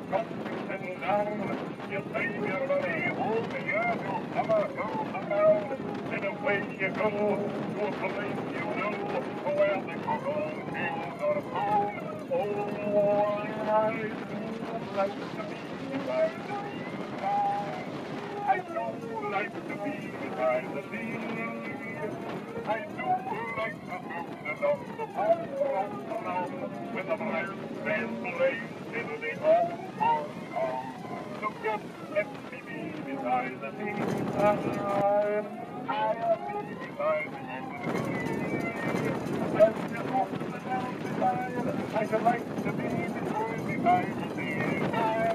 Come and down, you save your money, all the year you'll never go around. And away you go to a place you know, where the cockle kings are found. Oh, I do like to be by the seaside. I do like to be by the sea. I do like to move along the pond along with the bright red blaze in the old pond. So just let me be beside the sea. I'll be beside the sea. Let's just walk the down beside. I should like to be beside the sea.